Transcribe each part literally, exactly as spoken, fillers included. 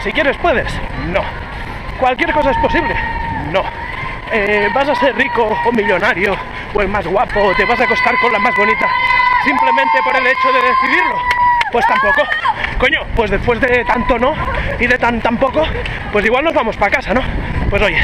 Si quieres puedes, no. Cualquier cosa es posible, no. Eh, ¿Vas a ser rico o millonario o el más guapo o te vas a acostar con la más bonita simplemente por el hecho de decidirlo? Pues tampoco. Coño, pues después de tanto no y de tan tan poco, pues igual nos vamos para casa, ¿no? Pues oye,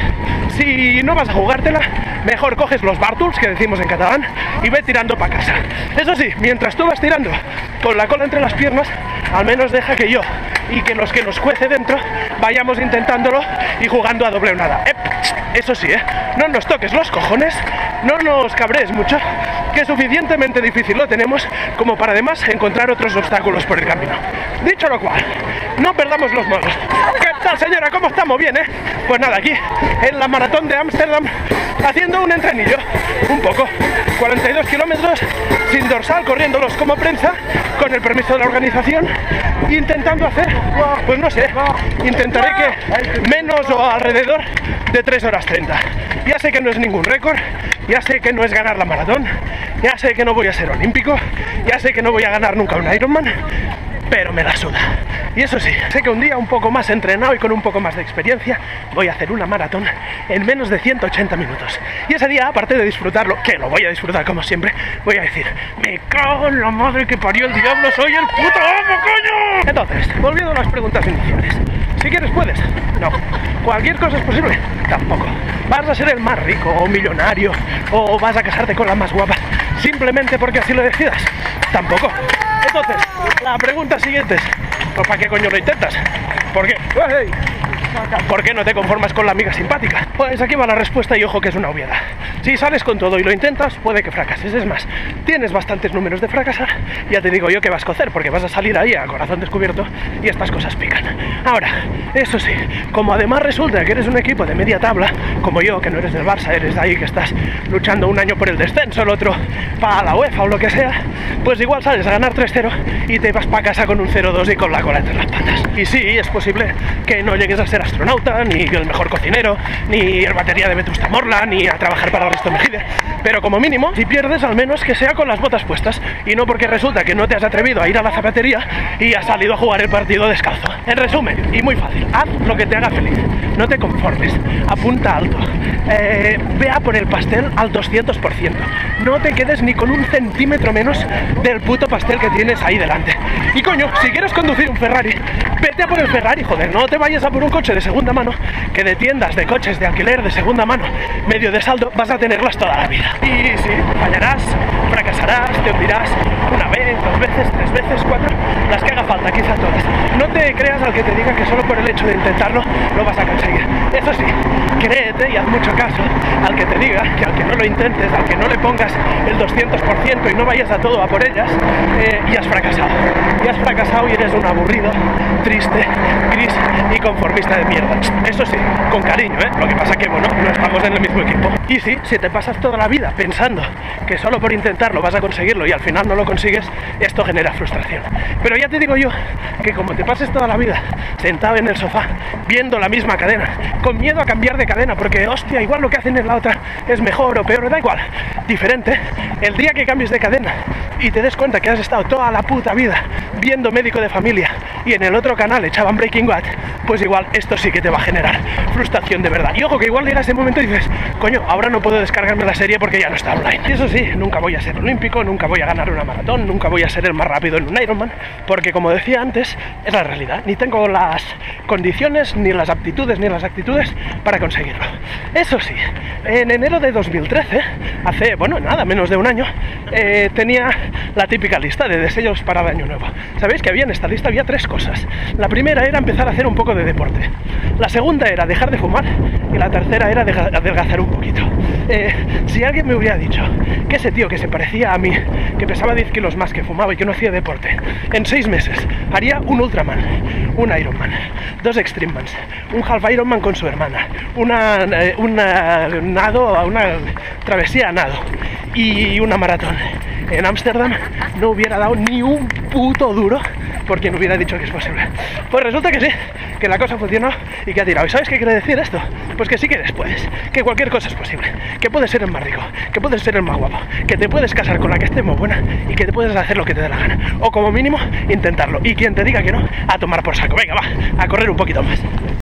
si no vas a jugártela, mejor coges los bártuls, que decimos en catalán, y ve tirando para casa. Eso sí, mientras tú vas tirando con la cola entre las piernas, al menos deja que yo y que los que nos cuece dentro vayamos intentándolo y jugando a doble o nada. Eh, eso sí, ¿eh? No nos toques los cojones, no nos cabrees mucho, que suficientemente difícil lo tenemos como para además encontrar otros obstáculos por el camino. Dicho lo cual, no perdamos los modos. ¿Qué tal, señora? ¿Cómo estamos? Bien, ¿eh? Pues nada, aquí en la maratón de Ámsterdam haciendo un entrenillo, un poco, cuarenta y dos kilómetros sin dorsal, corriéndolos como prensa, con el permiso de la organización, intentando hacer, pues no sé, intentaré que menos o alrededor de tres horas treinta. Ya sé que no es ningún récord, ya sé que no es ganar la maratón, ya sé que no voy a ser olímpico, ya sé que no voy a ganar nunca un Ironman, pero me la suda. Y eso sí, sé que un día un poco más entrenado y con un poco más de experiencia voy a hacer una maratón en menos de ciento ochenta minutos. Y ese día, aparte de disfrutarlo, que lo voy a disfrutar como siempre, voy a decir: me cago en la madre que parió el diablo, soy el puto amo, coño. Entonces, volviendo a las preguntas iniciales, si quieres puedes, no. Cualquier cosa es posible, tampoco. Vas a ser el más rico o millonario o vas a casarte con la más guapa simplemente porque así lo decidas, tampoco. Entonces, la pregunta siguiente es: ¿pues para qué coño lo intentas? ¿Por qué? ¡Hey! ¿Por qué no te conformas con la amiga simpática? Pues aquí va la respuesta y ojo que es una obviedad. Si sales con todo y lo intentas, puede que fracases. Es más, tienes bastantes números de fracasar. Ya te digo yo que vas a cocer, porque vas a salir ahí a corazón descubierto y estas cosas pican. Ahora, eso sí, como además resulta que eres un equipo de media tabla, como yo, que no eres del Barça, eres de ahí que estás luchando un año por el descenso, el otro para la UEFA o lo que sea, pues igual sales a ganar tres cero y te vas para casa con un cero dos y con la cola entre las patas. Y sí, es posible que no llegues a ser astronauta, ni el mejor cocinero, ni el batería de Vetusta Morla, ni a trabajar para Risto Mejide, pero como mínimo, si pierdes, al menos que sea con las botas puestas, y no porque resulta que no te has atrevido a ir a la zapatería y has salido a jugar el partido descalzo. En resumen, y muy fácil, haz lo que te haga feliz, no te conformes, apunta alto, eh, vea por el pastel al doscientos por ciento, no te quedes ni con un centímetro menos del puto pastel que tienes ahí delante. Y coño, si quieres conducir un Ferrari, vete a por el Ferrari, joder, no te vayas a por un coche de segunda mano, que de tiendas, de coches, de alquiler, de segunda mano, medio de saldo, vas a tenerlas toda la vida. Y sí, fallarás, fracasarás, te hundirás una vez, dos veces, tres veces, cuatro, las que haga falta, quizá todas. No te creas al que te diga que solo por el hecho de intentarlo lo vas a conseguir. Eso sí, créete y haz mucho caso al que te diga que al que no lo intentes, al que no le pongas el doscientos por ciento y no vayas a todo a por ellas, eh, y has fracasado. Y has fracasado y eres un aburrido, triste, gris y conformista de mierda. Eso sí, con cariño, ¿eh? Lo que pasa que, bueno, no estamos en el mismo equipo. Y sí, si te pasas toda la vida pensando que solo por intentarlo vas a conseguirlo y al final no lo consigues, esto genera frustración. Pero ya te digo yo que como te pases toda la vida sentado en el sofá, viendo la misma cadena, con miedo a cambiar de cadena, porque, hostia, igual lo que hacen en la otra es mejor o peor, da igual, diferente, el día que cambies de cadena y te des cuenta que has estado toda la puta vida viendo Médico de Familia y en el otro canal echaban Breaking Bad, pues igual esto sí que te va a generar frustración de verdad. Y ojo que igual llega ese momento y dices: coño, ahora no puedo descargarme la serie porque ya no está online. Y eso sí, nunca voy a ser olímpico, nunca voy a ganar una maratón, nunca voy a ser el más rápido en un Ironman, porque como decía antes, es la realidad. Ni tengo las condiciones, ni las aptitudes, ni las actitudes para conseguirlo. Eso sí, en enero de dos mil trece, hace, bueno, nada, menos de un año, eh, tenía la típica lista de deseos para el año nuevo. Sabéis que había en esta lista había tres cosas. La primera era empezar a hacer un poco de deporte. La segunda era dejar de fumar y la tercera era adelgazar un poquito. Eh, si alguien me hubiera dicho que ese tío que se parecía a mí, que pesaba diez kilos más, que fumaba y que no hacía deporte, en seis meses haría un Ultraman, un Ironman, dos Extrememans, un Half Ironman con su hermana, una, una nado, una travesía a nado y una maratón en Ámsterdam, no hubiera dado ni un puto duro por quien hubiera dicho que es posible. Pues resulta que sí, que la cosa funcionó y que ha tirado. ¿Y sabes qué quiere decir esto? Pues que si quieres puedes, que cualquier cosa es posible, que puedes ser el más rico, que puedes ser el más guapo, que te puedes casar con la que esté muy buena y que te puedes hacer lo que te dé la gana, o como mínimo intentarlo, y quien te diga que no, a tomar por saco. Venga, va, a correr un poquito más.